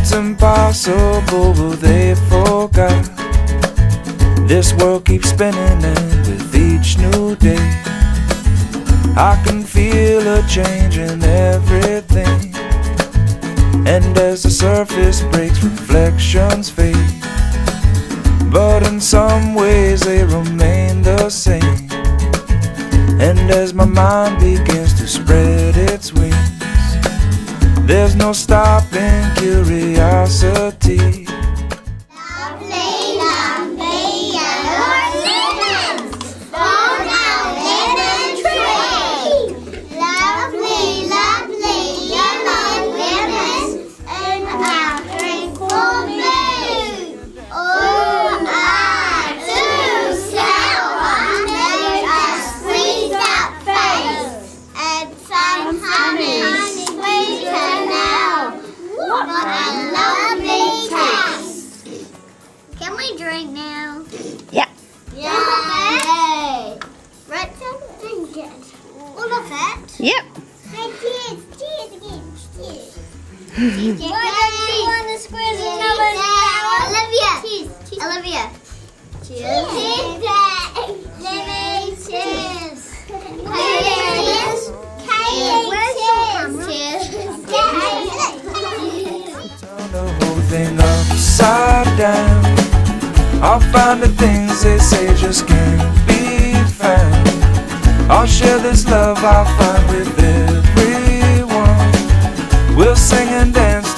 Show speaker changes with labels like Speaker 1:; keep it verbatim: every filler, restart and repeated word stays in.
Speaker 1: what's impossible, well, they forgot. This world keeps spinning, and with each new day I can feel a change in everything. And as the surface breaks, reflections fade, but in some ways they remain the same. And as my mind begins to spread its wings, there's no stopping curiosity.
Speaker 2: Lovely, lovely yellow lemons, fall down lemon tree. Lovely, lovely yellow lemons, and our drink will be. Oh, I do sour, make us squeeze that face, and some honey. What a lovely taste! Can we drink now?
Speaker 3: Yeah.
Speaker 2: Yeah. Right, drink it. All of it?
Speaker 3: Yep.
Speaker 2: Hey, cheers! Cheers again! Cheers! Cheers! Why don't you want to squeeze another Olivia! Cheers! Cheers! Olivia! Cheers! Cheers! Lemon cheers! Cheers! Cheers!
Speaker 1: Turn the whole thing upside down. I'll find the things they say just can't be found. I'll share this love I'll find with everyone. We'll sing and dance